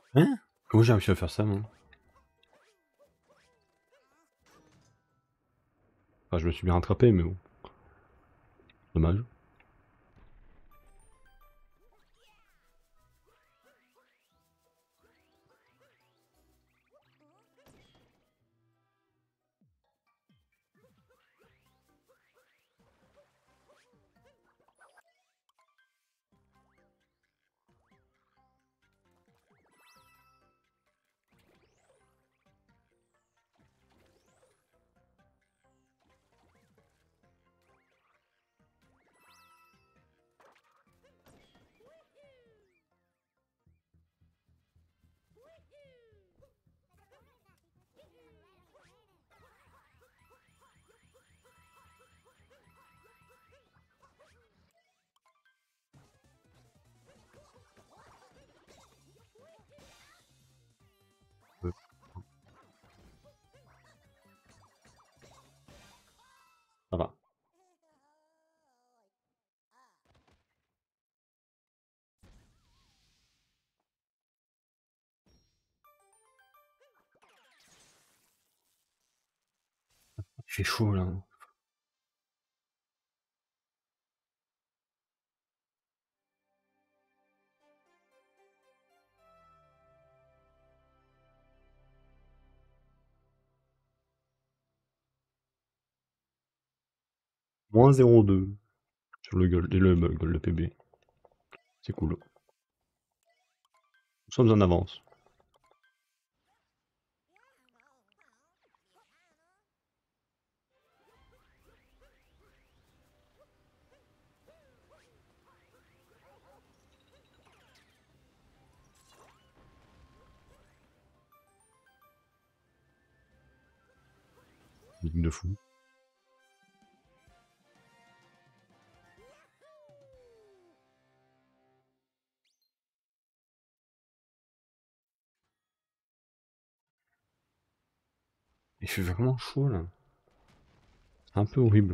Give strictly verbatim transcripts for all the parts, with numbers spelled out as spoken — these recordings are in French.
Hein? Comment j'ai réussi à faire ça, moi? Enfin, je me suis bien rattrapé, mais bon. Dommage. Euh, Ça va. Il fait chaud, là. Moins zéro virgule deux sur le gold, le, le, le P B. C'est cool. Nous sommes en avance. Ligne de fou. Il fait vraiment chaud, là. C'est un peu horrible.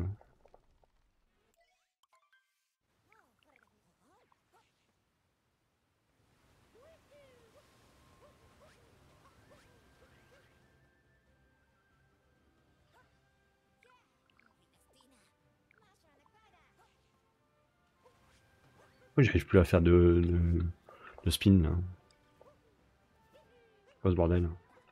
Pourquoi j'arrive plus à faire de, de, de spin, là? C'est quoi ce bordel?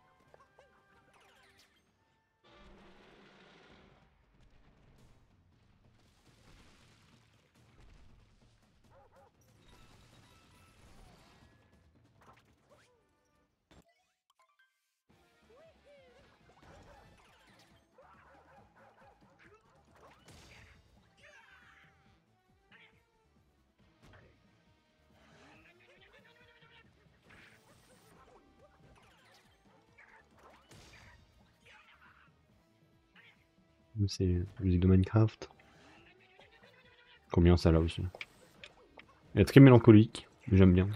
C'est la musique de Minecraft. Combien ça, là, aussi? Elle est très mélancolique, mais j'aime bien.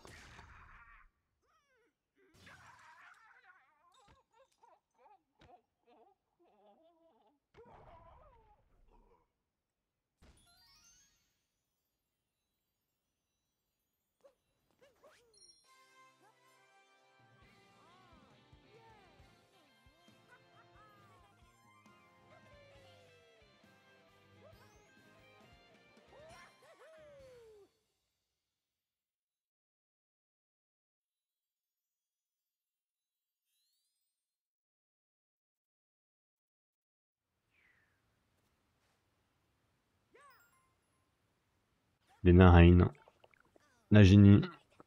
Les narines. La génie.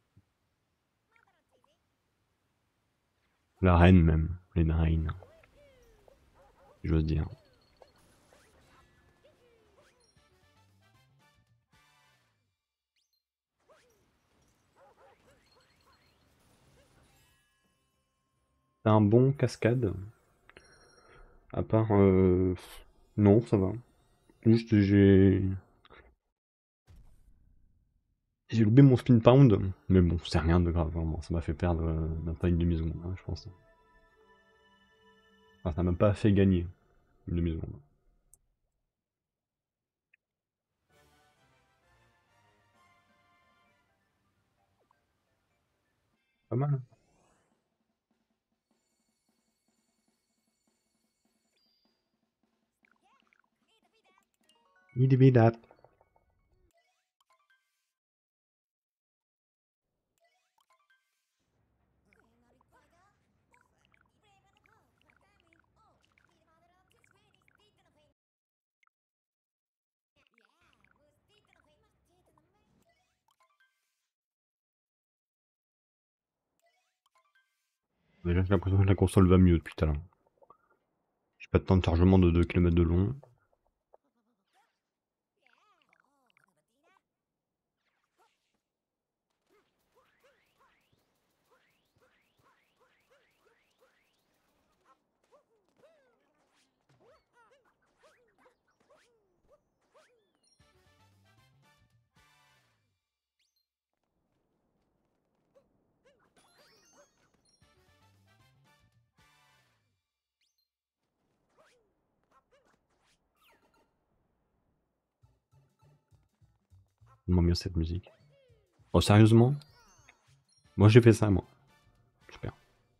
La reine, même. Les narines. J'ose dire. C'est un bon cascade. À part... Euh... Non, ça va. Juste, j'ai... J'ai loupé mon spin pound. Mais bon, c'est rien de grave, vraiment. Ça m'a fait perdre euh, même pas une demi-seconde, hein, je pense. Enfin, ça m'a même pas fait gagner une demi-seconde. Pas mal. Idibidap. Déjà, j'ai l'impression que la console va mieux depuis tout à l'heure. J'ai pas de temps de chargement de deux kilomètres de long. Tellement bien cette musique. Oh, sérieusement? Moi, j'ai fait ça, moi. Super.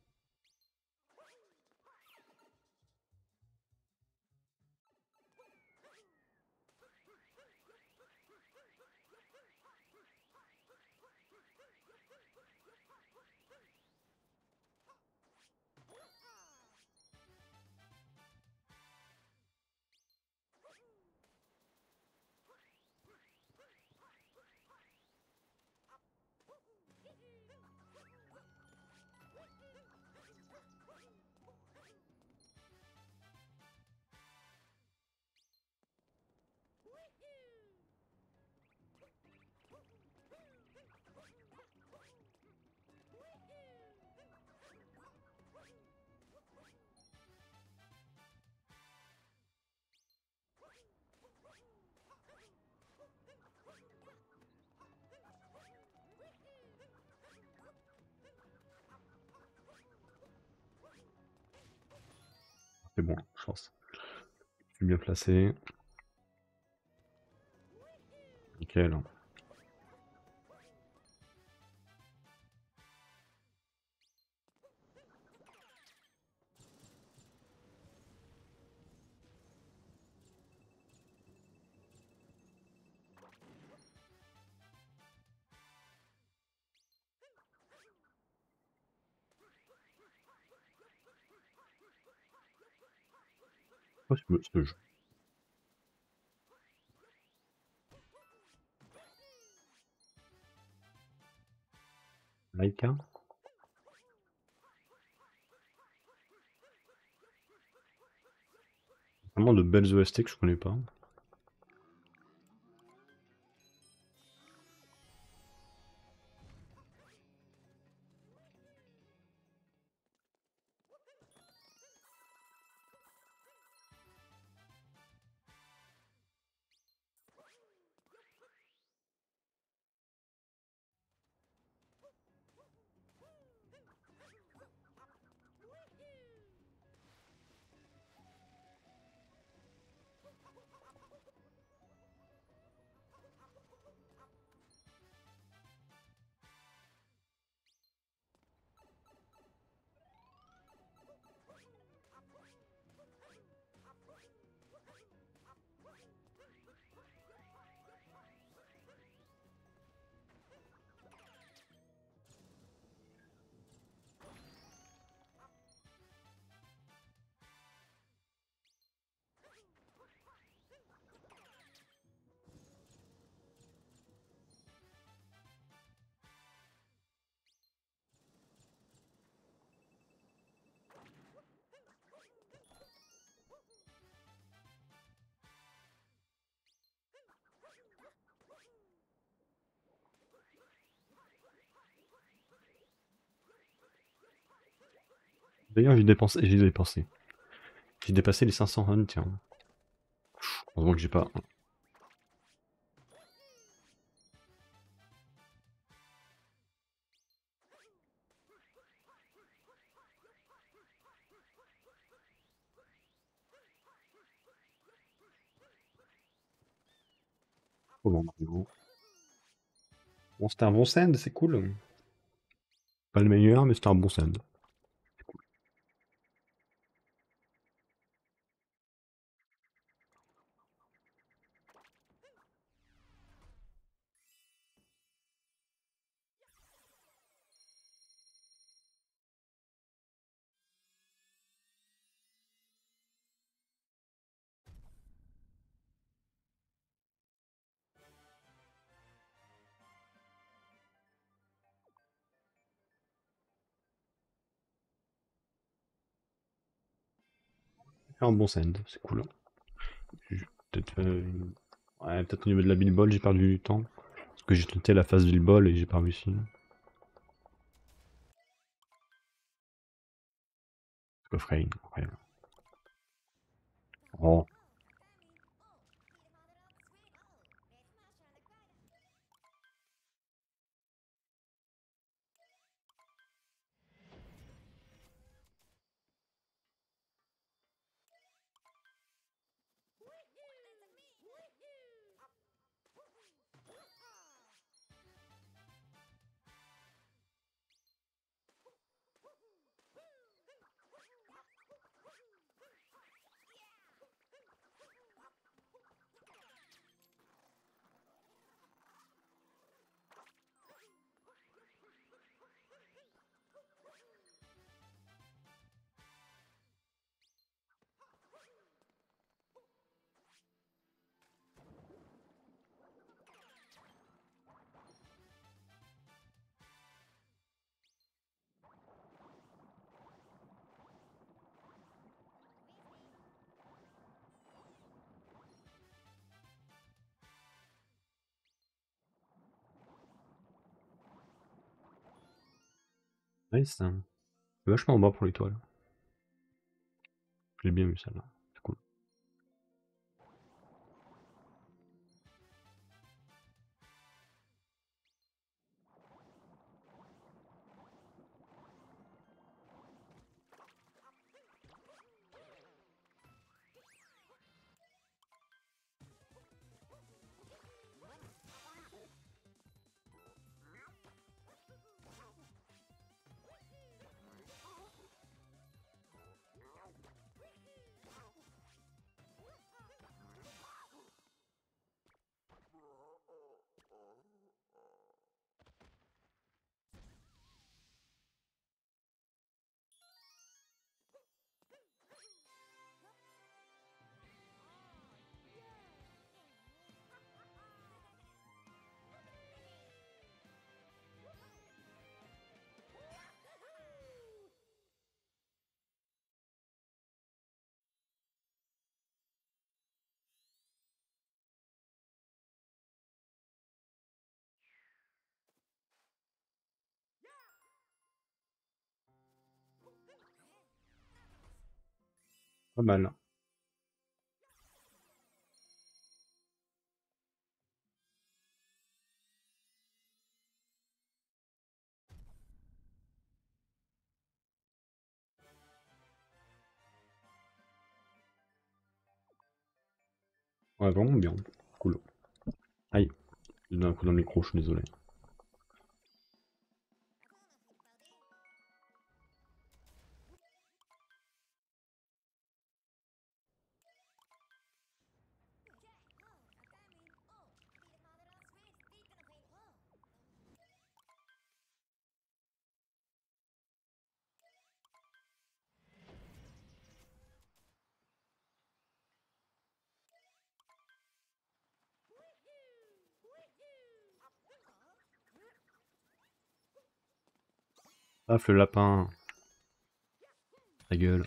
C'est bon, je pense. Je suis bien placé. Nickel. Quoi ce ce jeu? Laika? Vraiment de belles O S T que je connais pas. D'ailleurs, j'ai dépensé, j'ai dépensé. J'ai dépassé les cinq cents runs, tiens. Heureusement que j'ai pas. Oh bon, Mario. Bon, c'était un bon send, c'est cool. Pas le meilleur, mais c'était un bon send. Et un bon send, c'est cool. J'ai peut-être fait une- Ouais, peut-être au niveau de la Bill Ball, j'ai perdu du temps. Parce que j'ai tenté la phase Bill Ball et j'ai pas réussi. Coffre, incroyable. Oh. Nice, hein. C'est vachement bas pour l'étoile. J'ai bien vu ça là. C'est cool. Pas mal. Ouais, vraiment bien. Cool. Aïe. J'ai donné un coup dans le micro, je suis désolé. Paf, le lapin. Ta gueule.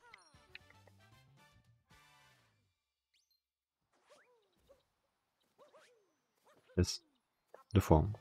Yes. Deux fois. Hein.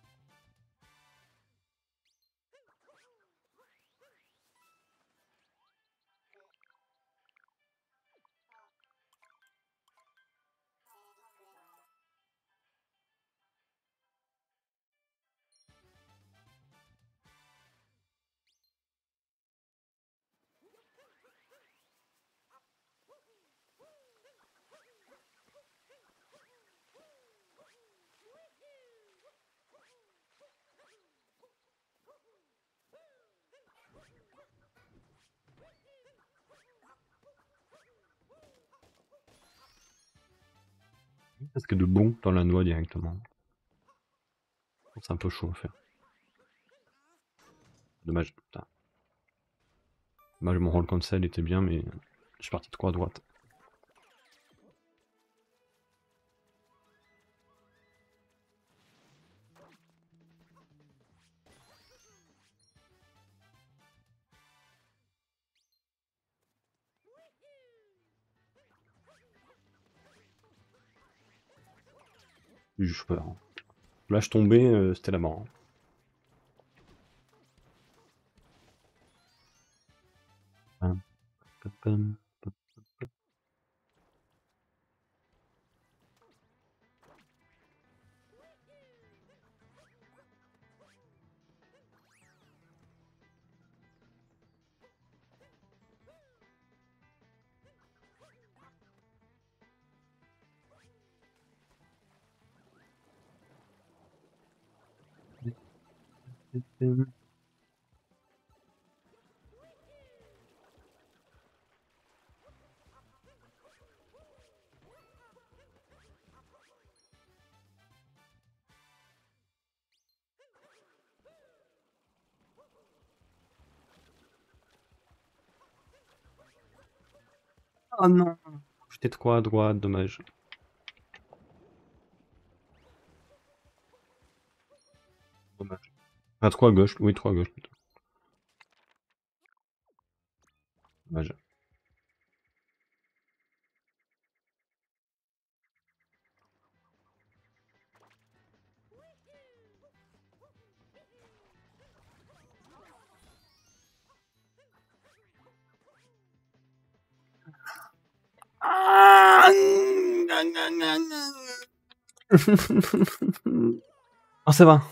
Parce que de bon dans la noix directement. C'est un peu chaud à faire. Dommage. Putain. Dommage, mon roll cancel était bien, mais je suis parti trop à droite. Je sais pas. Là, je tombais, euh, c'était la mort. Pam, pam, pam, pam. Oh non! J'étais trop à droite, dommage. Dommage. Ah, trop à gauche, oui, trop à gauche plutôt. Dommage. Ah, oh, ça va.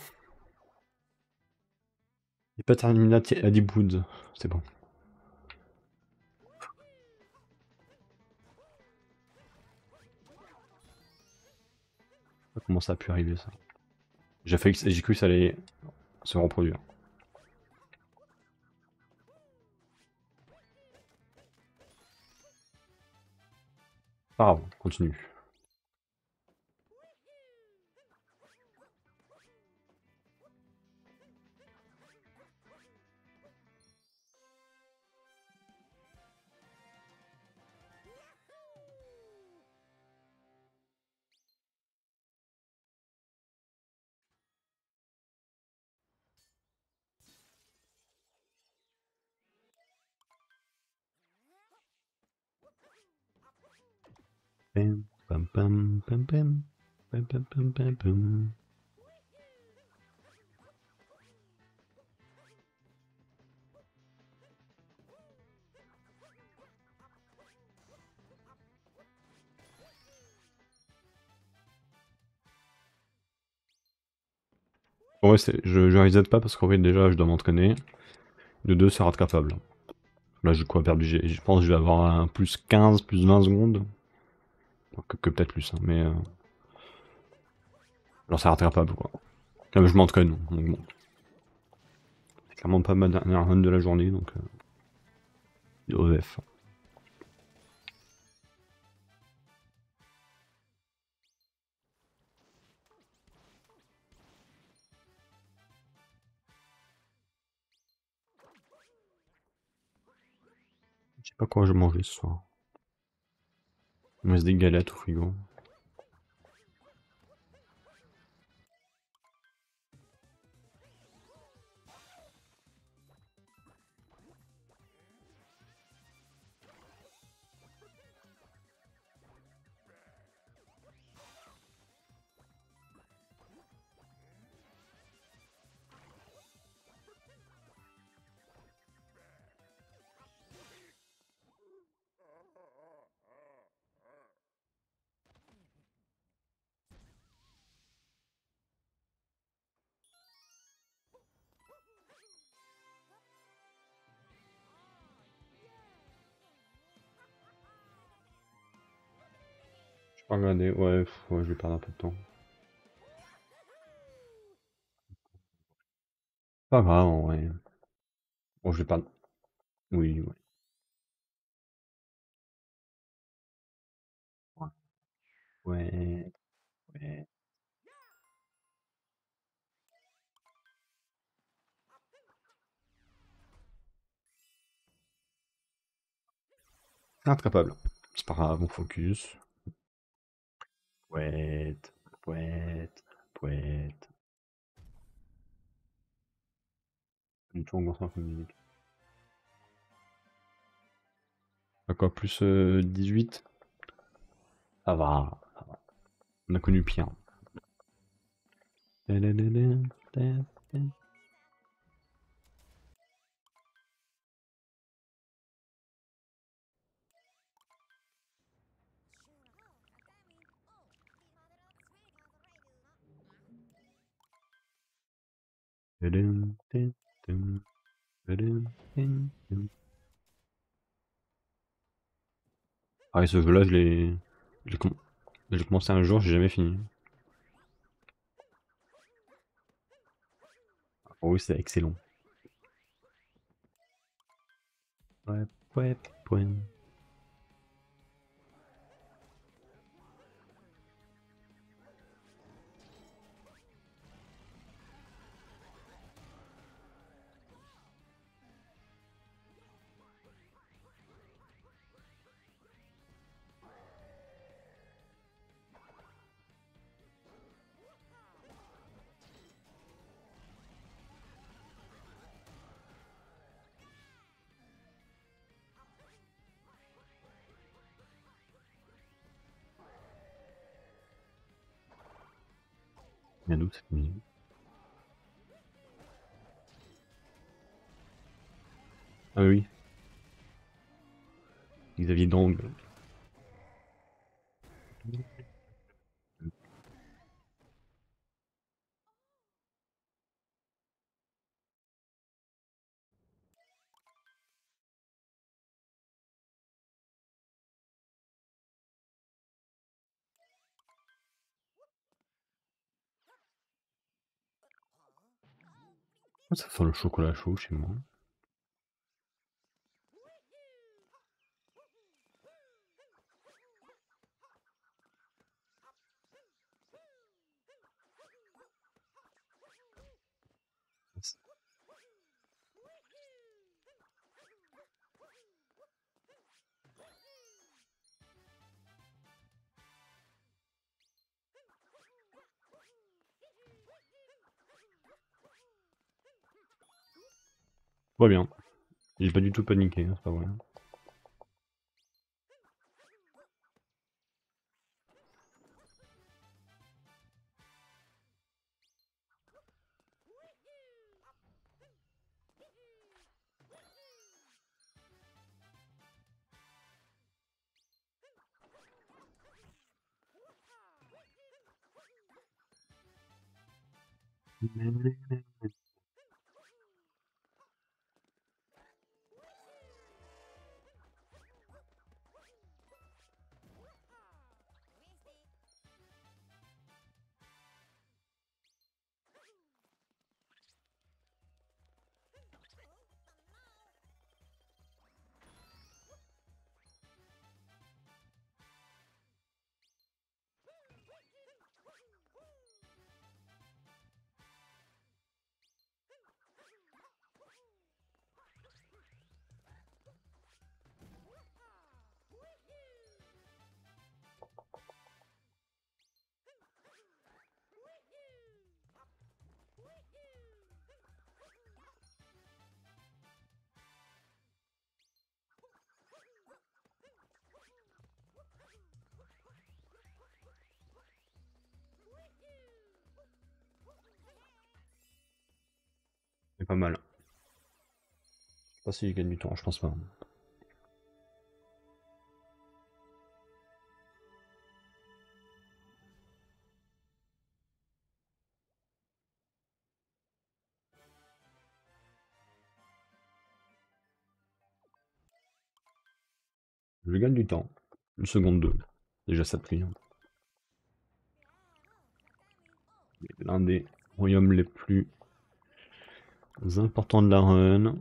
Il peut terminer à dix bouts, c'est bon. Comment ça a pu arriver ça? J'ai failli que- j'ai cru que ça allait se reproduire. Pas grave, continue. Pam, pam, pam, pam, pam, pam, pam, pam, pam, pam. Bon, ouais, c'est- je, je reset pas parce qu'en fait déjà je dois m'entraîner. De deux, c'est rattrapable. Là j'ai quoi perdu? J'ai- Je pense que je vais avoir un plus quinze, plus vingt secondes. Que, que peut-être plus, hein, mais... Euh... Alors c'est rattrapable quoi. Là, je m'entraîne, donc bon. C'est clairement pas ma dernière run de la journée, donc... Euh... O F. Je sais pas quoi je vais manger ce soir. Il me reste des galettes au frigo. Je vais pas regarder, ouais, pff, ouais, je vais perdre un peu de temps. Pas grave, en vrai. Bon, je vais perdre. Oui, ouais. Ouais, ouais. C'est incapable. C'est pas grave, on focus. Pouette, pouette, pouette. Du tout en cinq minutes. À quoi, plus euh, dix-huit? Ça va, ça va. On a connu pire. Ah, et ce jeu-là, je l'ai je l'ai com- je l'ai commencé un jour, j'ai jamais fini. Oh oui, c'est excellent. Ouais, ouais, ouais. Bien d'où cette musique? Ah oui, Xavier Dang. Ça sent le chocolat chaud chez moi. Pas bien. J'ai pas du tout paniqué, hein, c'est pas vrai. C'est pas mal. Je sais pas si je gagne du temps, je pense pas. Je gagne du temps. Une seconde deux. Déjà ça pris. L'un des royaumes les plus importants de la run.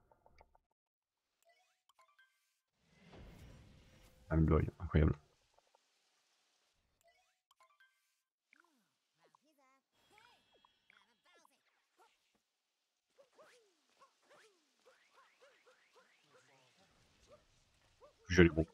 Ah, le Glory, incroyable. Joli bon.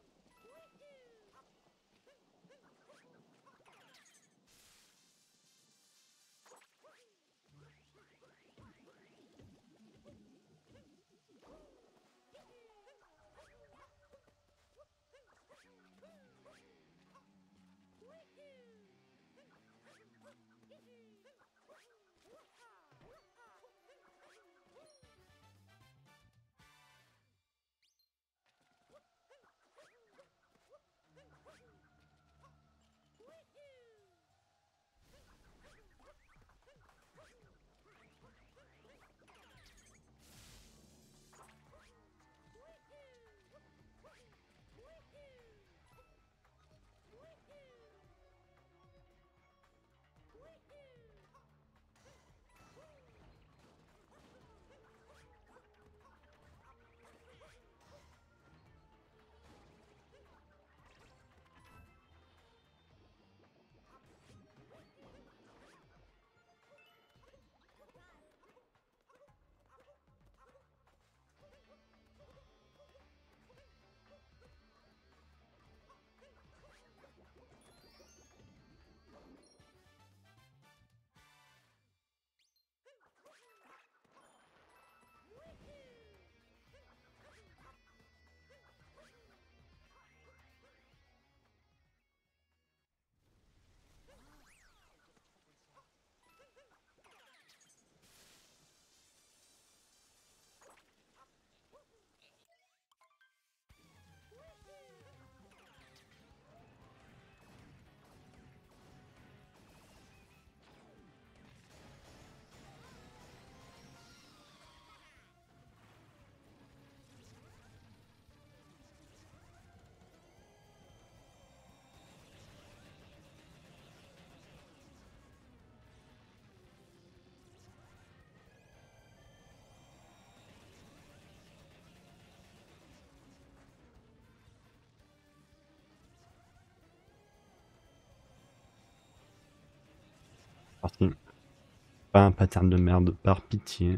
Parti. Pas un pattern de merde, par pitié.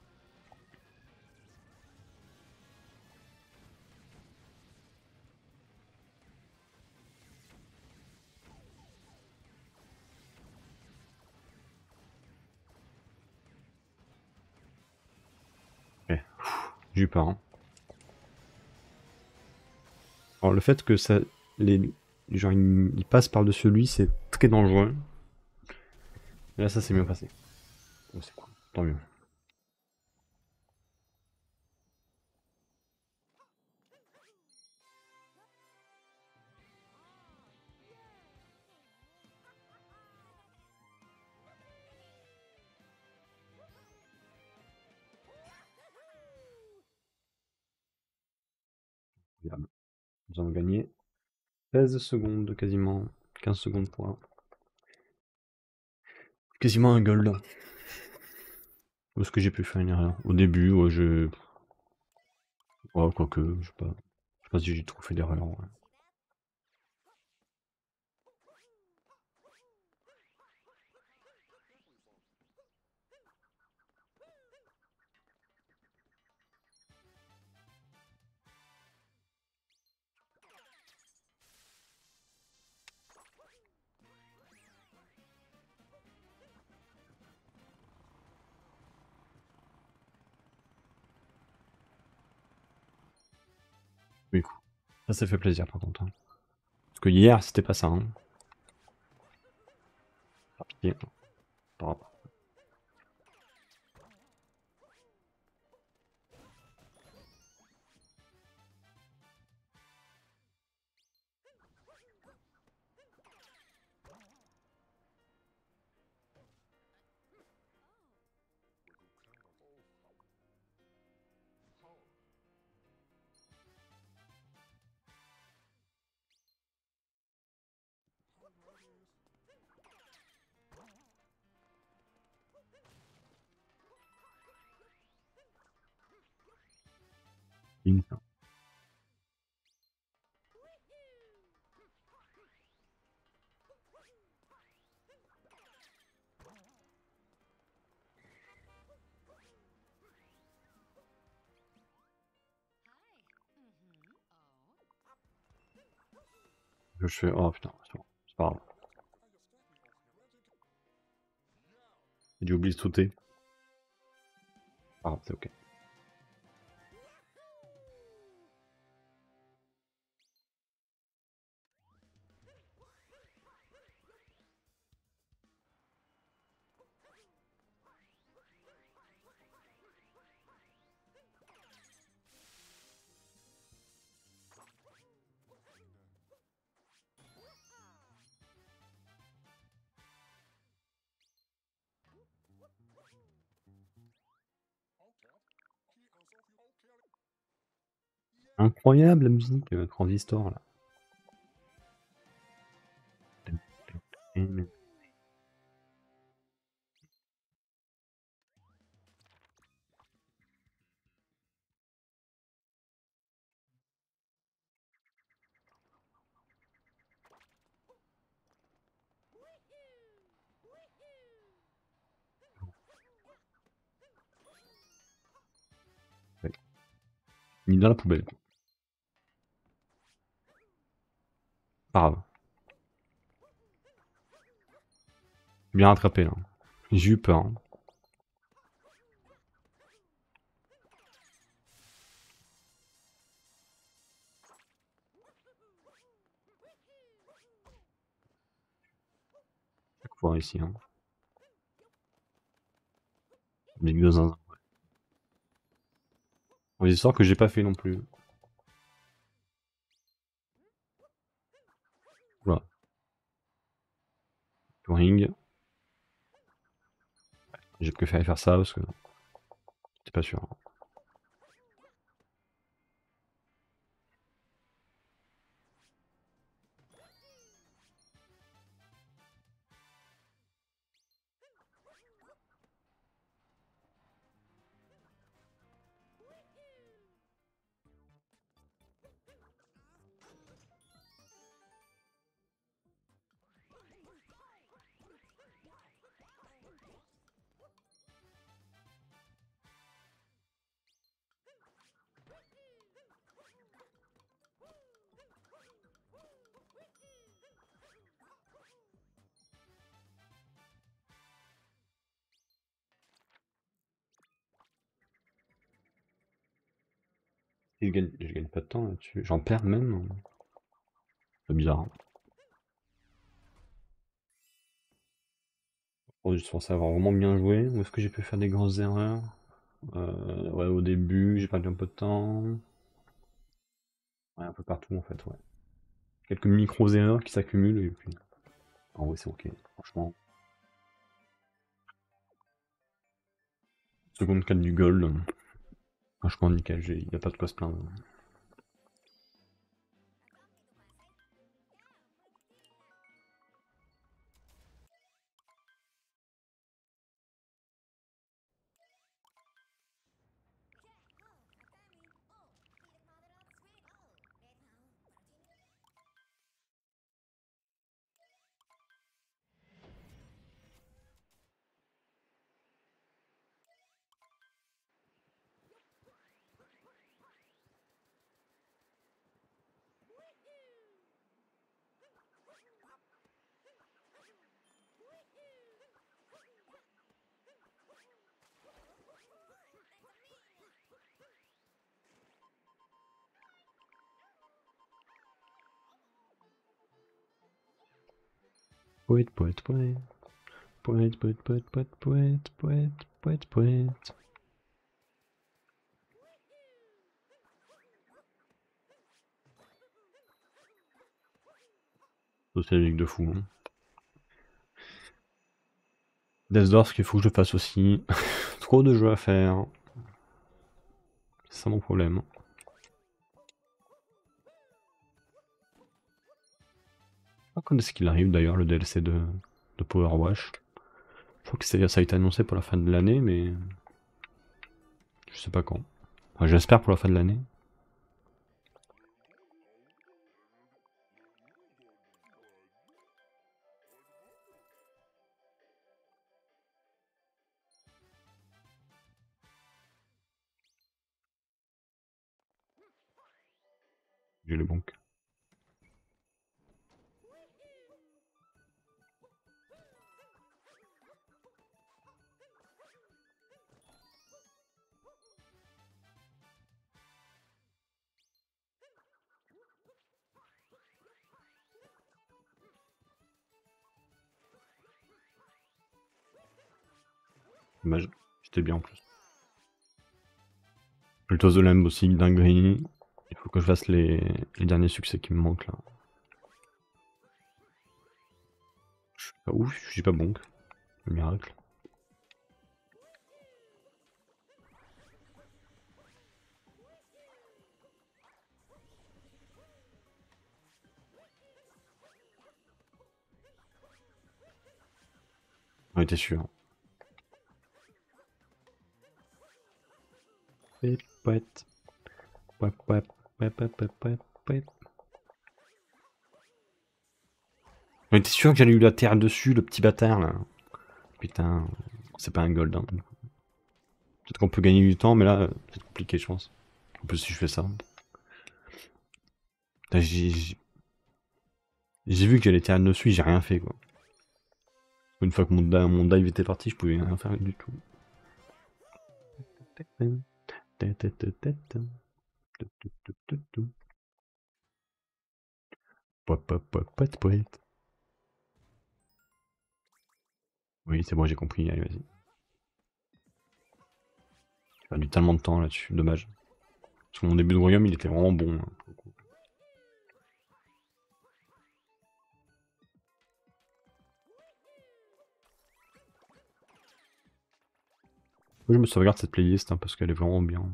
Ok, j'ai eu peur. Hein. Alors le fait que ça, les, genre ils, ils passent par-dessus lui, c'est très dangereux. Et là, ça s'est mieux passé. Donc, c'est cool, tant mieux. Regarde. Nous avons gagné seize secondes, quasiment quinze secondes pour un. Quasiment un gold. Où est-ce que j'ai pu faire une erreur? Au début, ouais, je. Ouais, quoique, je sais pas. Je sais pas si j'ai trop fait d'erreur. Ouais. Oui, coup. Ça, ça fait plaisir par contre. Hein. Parce que hier, c'était pas ça. Hein. Par pitié. Par rapport. Je fais. Oh putain, c'est bon. C'est pas grave. J'ai oublié de sauter. Ah, c'est ok. Incroyable la musique, euh, Transistor là. Ouais. Mis dans la poubelle. Pas grave. Bien rattrapé là. J'ai eu peur. Hein. Chaque fois ici. Hein. Big de zinzin. Des histoires que j'ai pas fait non plus. Oula. Touring. J'ai préféré faire ça parce que j'étais pas sûr. Et je gagne, je gagne pas de temps là-dessus. J'en perds même. C'est bizarre, hein. Oh, je suis censé avoir vraiment bien joué. Ou est-ce que j'ai pu faire des grosses erreurs? Euh, ouais, au début, j'ai perdu un peu de temps. Ouais, un peu partout en fait, ouais. Quelques micros-erreurs qui s'accumulent et puis... Ah ouais, c'est ok, franchement. Seconde quatre du gold. Franchement, nickel, il n'y a pas de quoi se plaindre. Poète, poète, poète. Poète, poète, poète, poète, poète, poète, poète, poète. Socialique de fou. Hein. Death Door, ce qu'il faut que je fasse aussi. Trop de jeux à faire. C'est ça mon problème. Ah, quand est-ce qu'il arrive d'ailleurs le D L C de, de Power Wash? Je crois que ça a été annoncé pour la fin de l'année, mais je sais pas quand. Enfin, j'espère pour la fin de l'année. J'ai les banques. Dommage, j'étais bien en plus. Plutôt The Lamb aussi, dinguerie. Il faut que je fasse les, les derniers succès qui me manquent là. Je suis pas ouf, je suis pas bon. Le miracle. On était sûr. Poète, poète. Poète, poète, poète, poète, poète, poète. On était sûr que j'allais lui la terre dessus, le petit bâtard là. Putain, c'est pas un gold. Hein. Peut-être qu'on peut gagner du temps, mais là, c'est compliqué, je pense. En plus, si je fais ça. J'ai vu que j'allais terre dessus, j'ai rien fait quoi. Une fois que mon, mon dive était parti, je pouvais rien faire du tout. Oui, c'est bon, j'ai compris. Allez, vas-y. J'ai perdu tellement de temps là-dessus, dommage. Parce que mon début de royaume, il était vraiment bon. Hein, pour le coup. Moi, je me sauvegarde cette playlist hein, parce qu'elle est vraiment bien.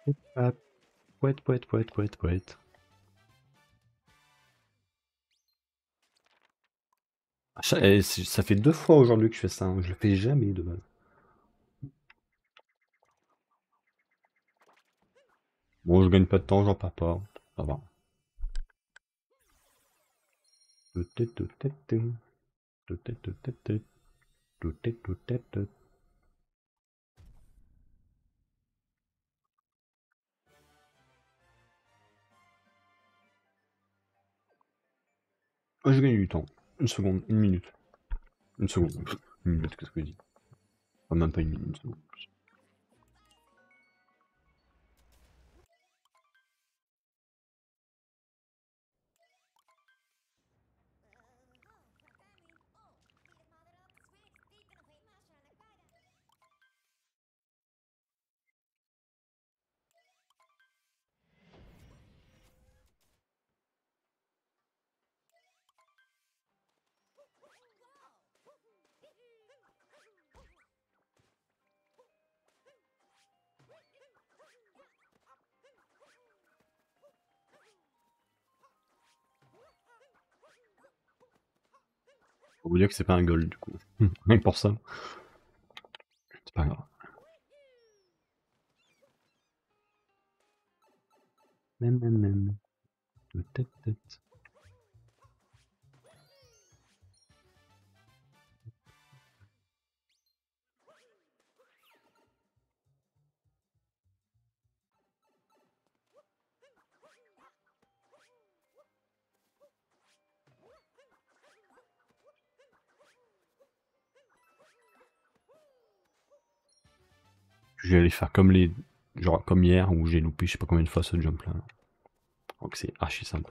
Pouette, pouette, pouette, pouette, pouette. Ça, eh, c'est- ça fait deux fois aujourd'hui que je fais ça, hein. Je le fais jamais de base. Bon, je gagne pas de temps, j'en perds pas. Ça va. Oh, je gagne du temps. Une seconde, une minute. Une seconde. Une minute, qu'est-ce que je dis? Ah, même pas une minute, une seconde. Faut vous dire que c'est pas un gold du coup. Rien que pour ça. C'est pas grave. Nan, nan, nan. Tête, tête. Je vais aller faire comme les. Genre comme hier où j'ai loupé je sais pas combien de fois ce jump là. Donc c'est archi simple.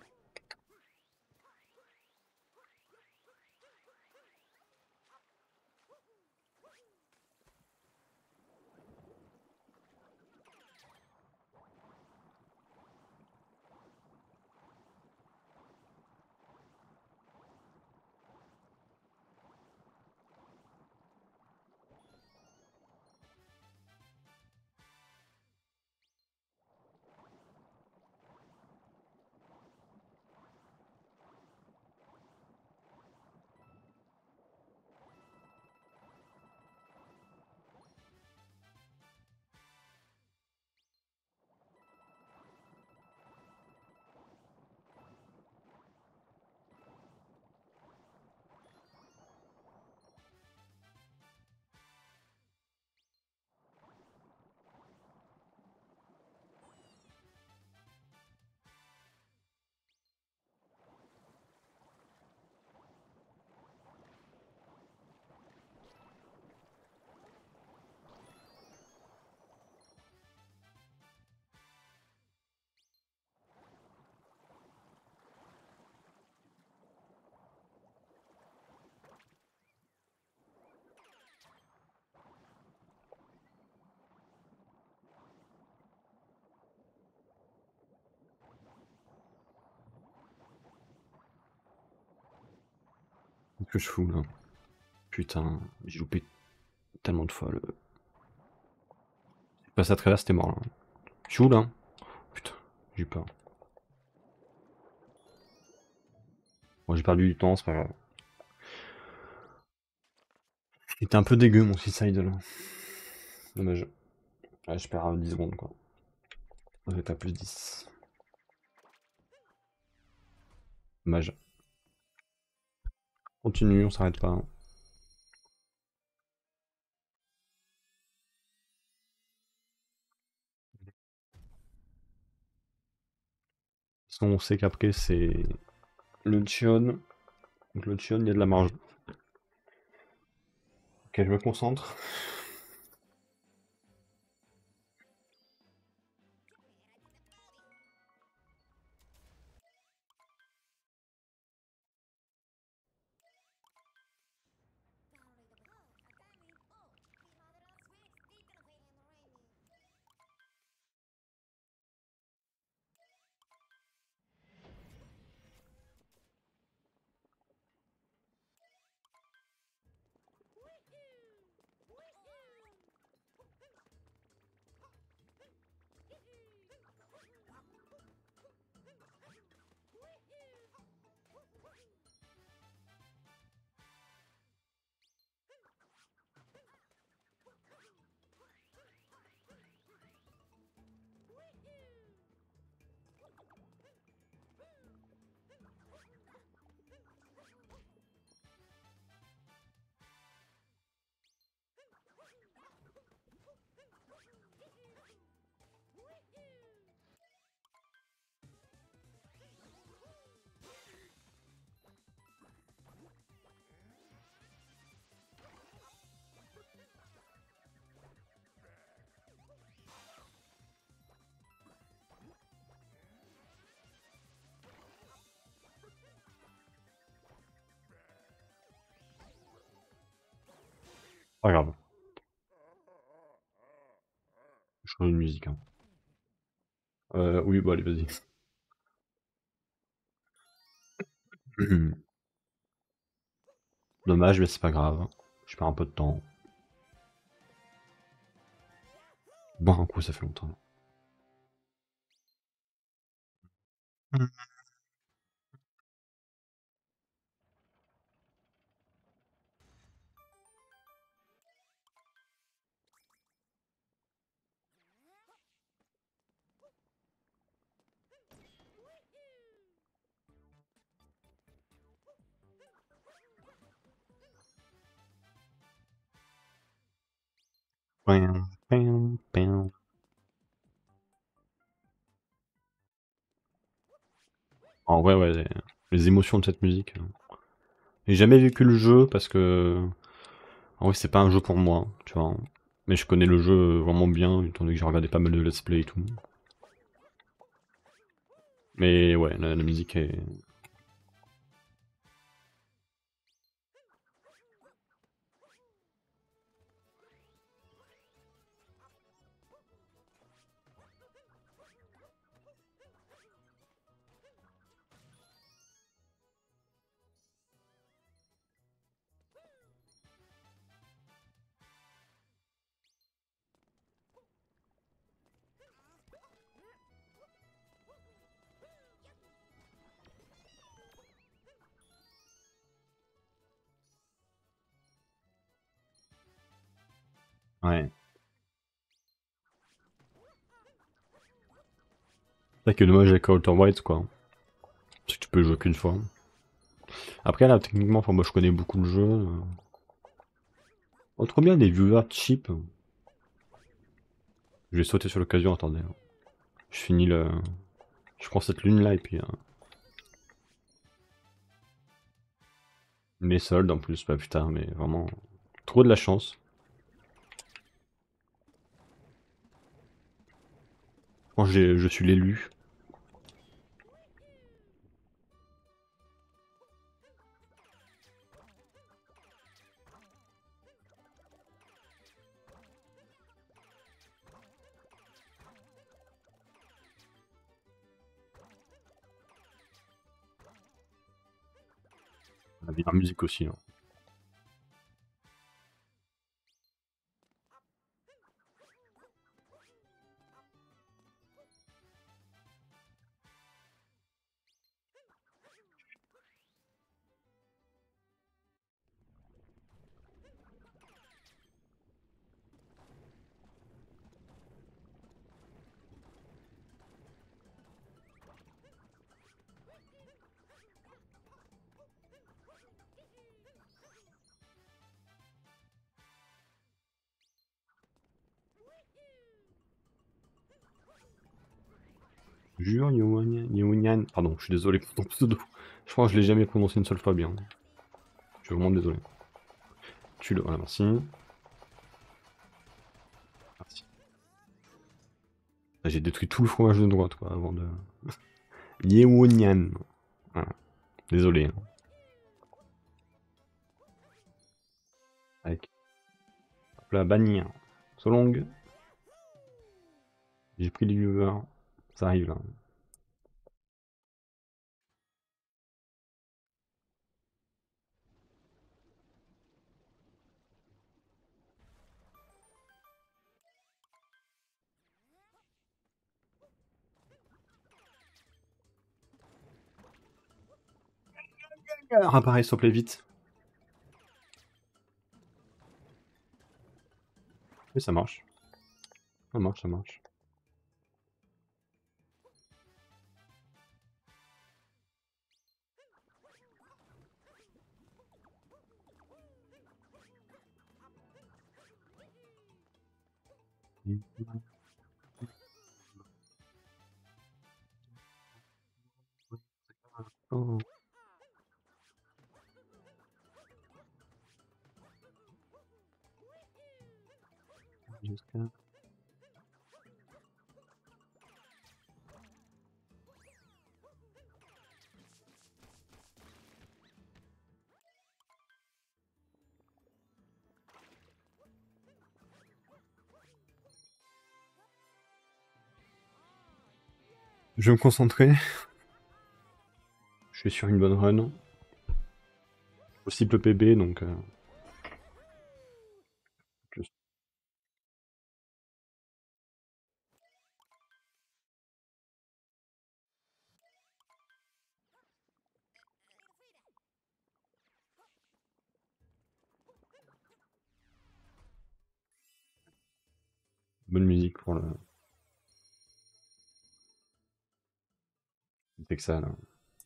Qu'est-ce que je fous là? Putain, j'ai loupé tellement de fois le. C'est passé à travers, c'était mort là. Je suis où là? Putain, j'ai eu peur. Bon, j'ai perdu du temps, c'est pas grave. C'était un peu dégueu mon suicide là. Dommage. Ouais, je perds dix secondes quoi. On est à plus dix. Dommage. Continue, on s'arrête pas. Sinon, on sait qu'après c'est le Chion. Donc le Chion, il y a de la marge. Ok, je me concentre. Pas grave. Je change de musique. Hein. Euh, oui, bon, allez, vas-y. Dommage, mais c'est pas grave. Je perds un peu de temps. Boire un coup, ça fait longtemps. Pam, pam, pam. En vrai, ouais, les, les émotions de cette musique. euh. J'ai jamais vécu le jeu parce que. En vrai, c'est pas un jeu pour moi, tu vois. Mais je connais le jeu vraiment bien, étant donné que j'ai regardé pas mal de let's play et tout. Mais ouais, la, la musique est. Ouais. C'est ça qui est dommage avec Outer Wilds, quoi. C'est que tu peux jouer qu'une fois. Après, là, techniquement, enfin, moi je connais beaucoup de jeux. euh. Oh, trop bien, des viewers cheap. Je vais sauter sur l'occasion, attendez. Je finis le. Je prends cette lune là et puis. euh, Les soldes en plus, bah putain, mais vraiment. Trop de la chance. Quand j'ai, je suis l'élu. La meilleure musique aussi. Hein. Jure, Yonian. Pardon, je suis désolé pour ton pseudo. Je crois que je l'ai jamais prononcé une seule fois bien. Je suis vraiment désolé. Tu le. Voilà, merci. Merci. Ah, j'ai détruit tout le fromage de droite, quoi, avant de. Yewonian. Voilà. Désolé. Hein. Avec. Hop là, bannir. So long. J'ai pris les viewers. Ça arrive là. Ah, pareil, s'il te plaît, vite. Oui, ça marche. Ça marche, ça marche. Oh. Jusqu'à. Je vais me concentrer. Je suis sur une bonne run. Possible P B, donc... Euh... je- Bonne musique pour le... C'est que ça, là.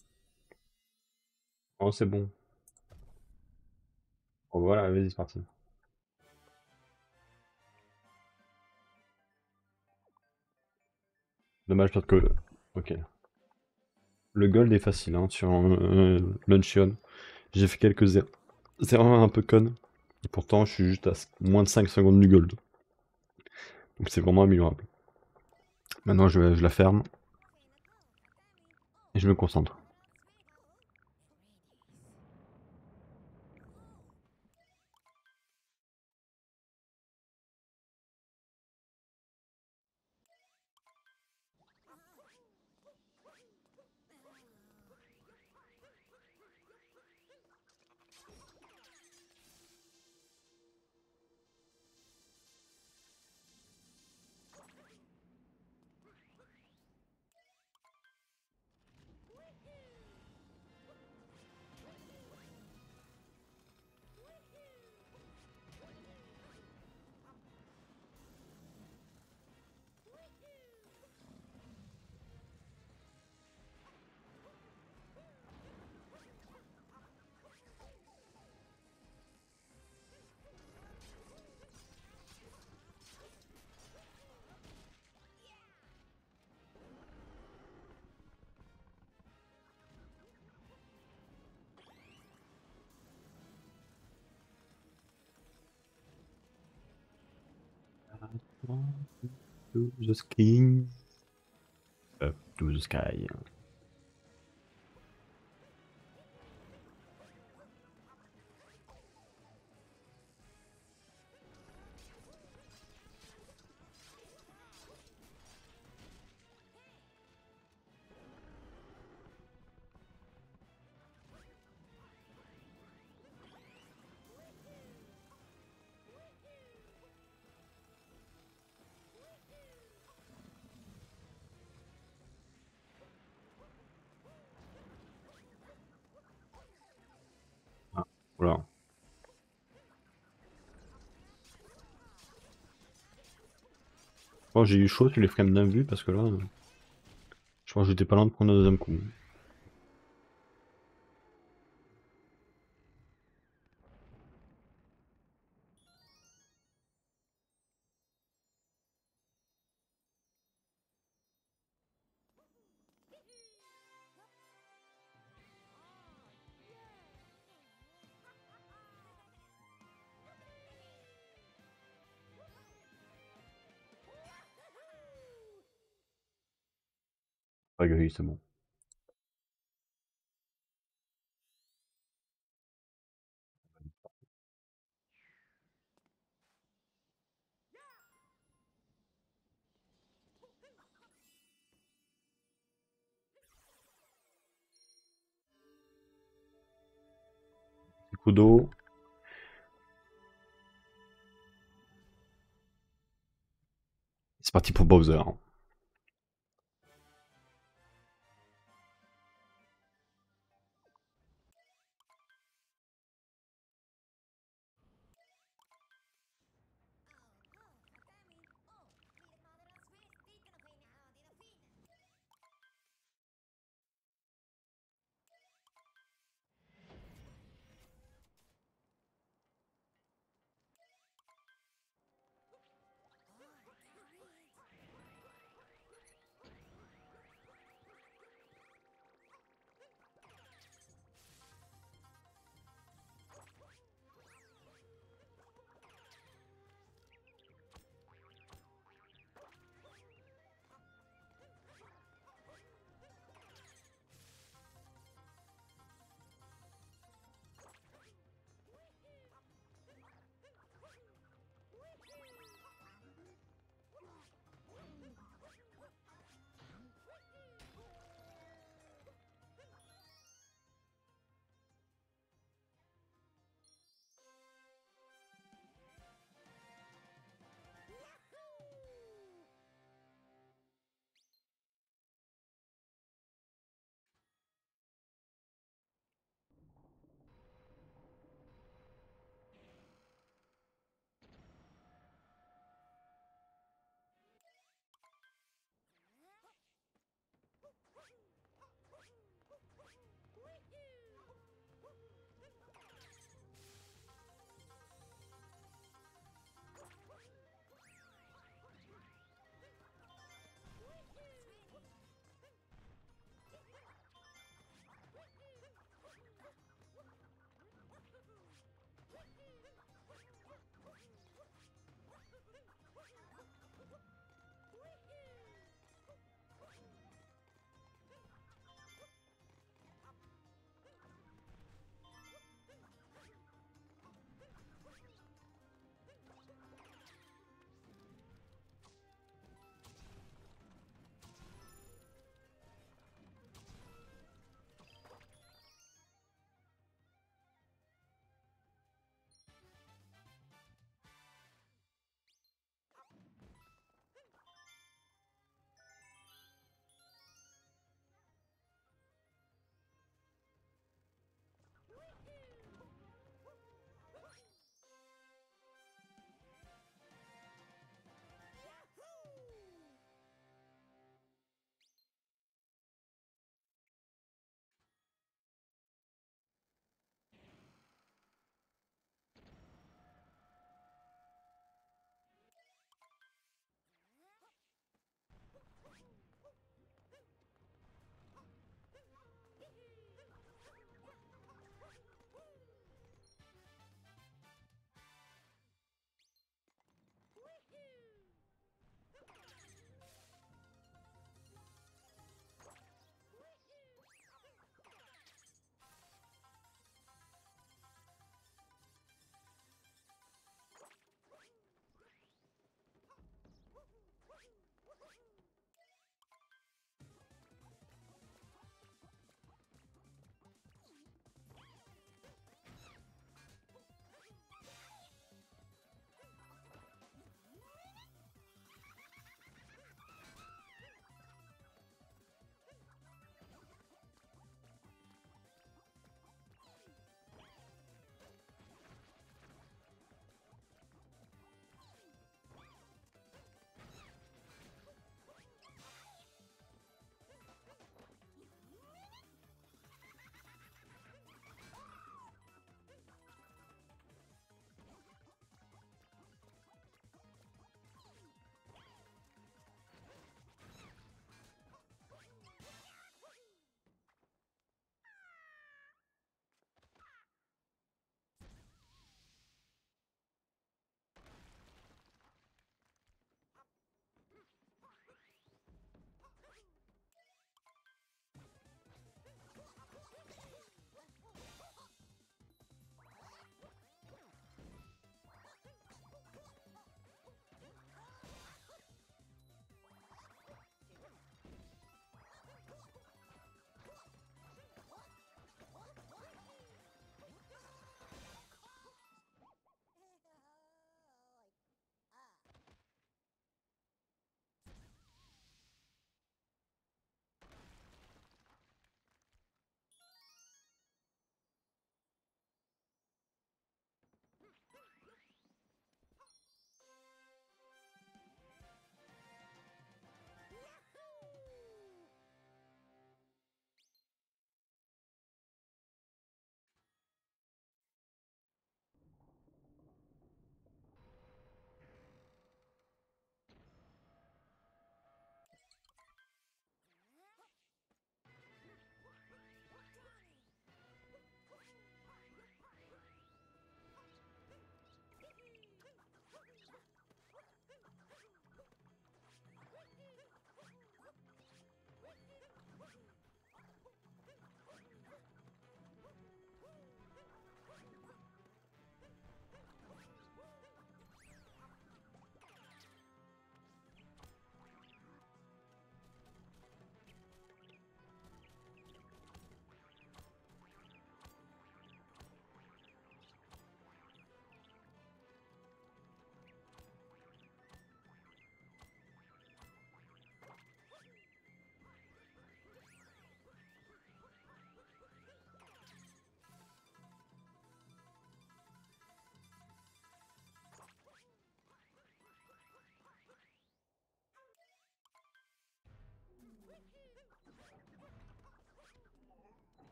Oh, c'est bon. Oh, voilà, vas-y, c'est parti. Dommage parce que... Ok. Le gold est facile, hein, sur euh, Luncheon. J'ai fait quelques erreurs. C'est vraiment un peu conne. Et pourtant, je suis juste à moins de cinq secondes du gold. Donc c'est vraiment améliorable. Maintenant, je, je la ferme. Et je me concentre. To the sky. Up to the sky. Ah, voilà. Bon, j'ai eu chaud sur les frames d'un vue parce que là, euh, je crois que j'étais pas loin de prendre un deuxième coup. Pas gris, c'est bon. Coup d'eau. C'est parti pour Bowser.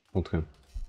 Entrer.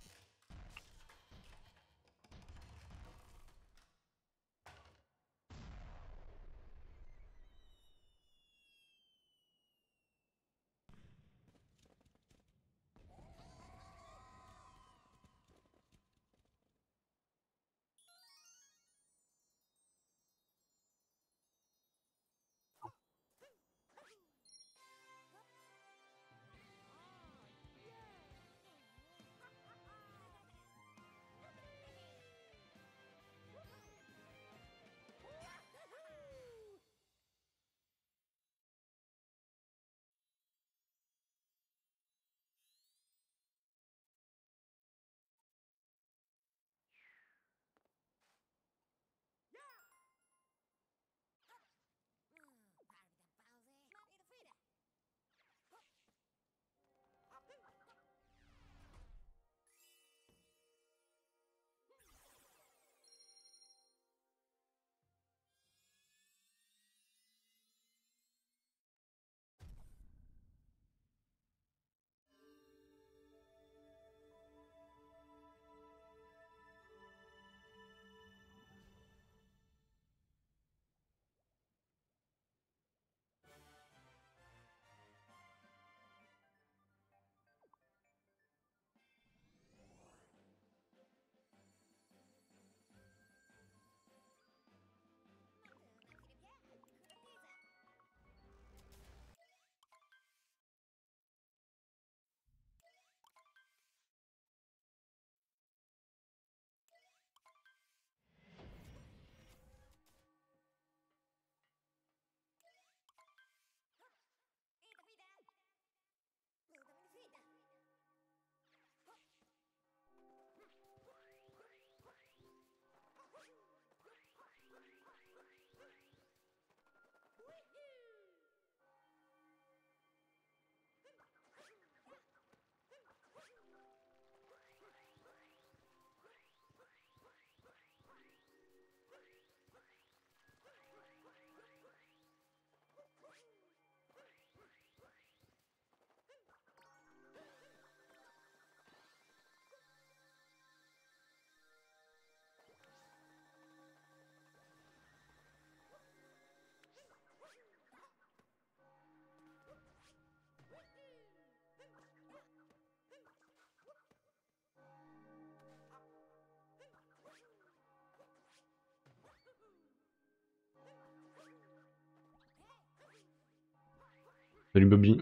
Salut Bobby.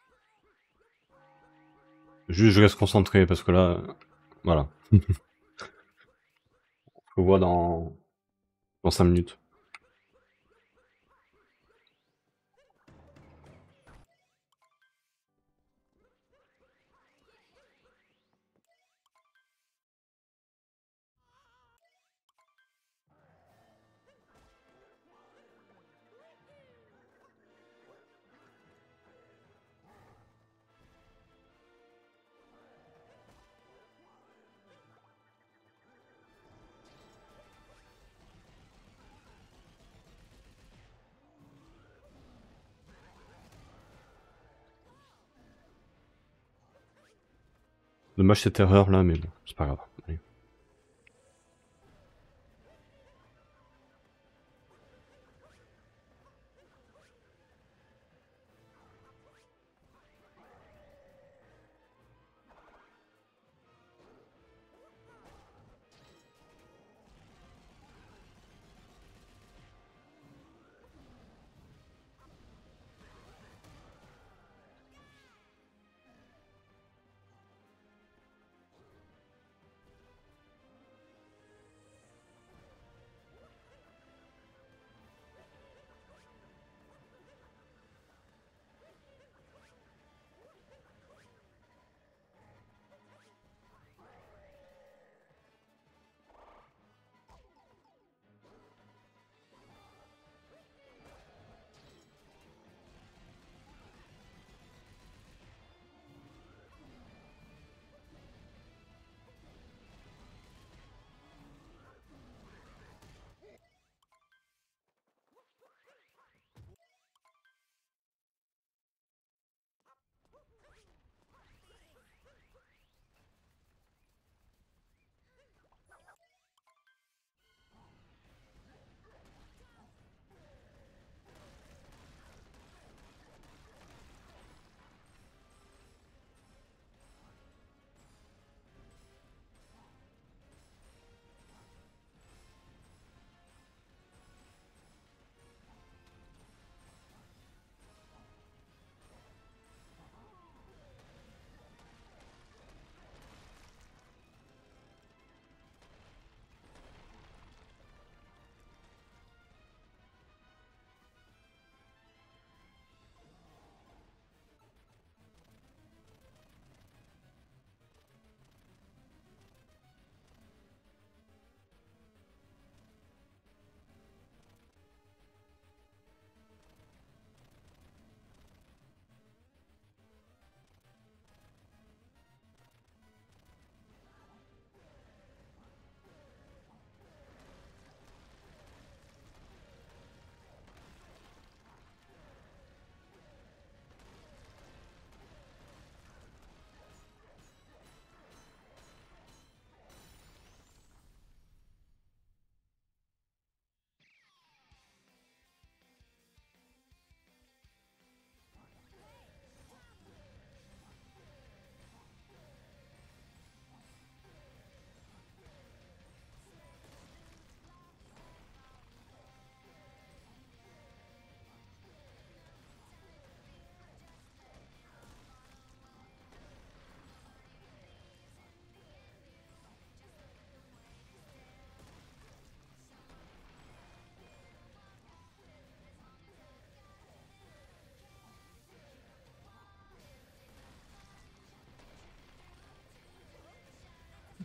Juste je reste concentré parce que là, voilà. Je vous vois dans, dans cinq minutes. Dommage cette erreur là, mais bon, c'est pas grave. Allez.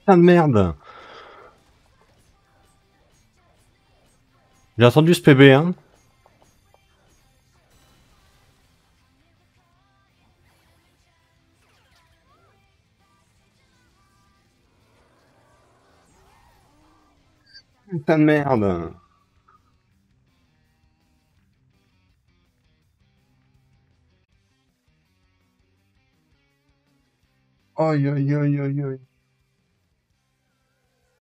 Putain de merde. J'ai entendu ce P B, hein. Putain de merde. Aïe aïe aïe aïe aïe.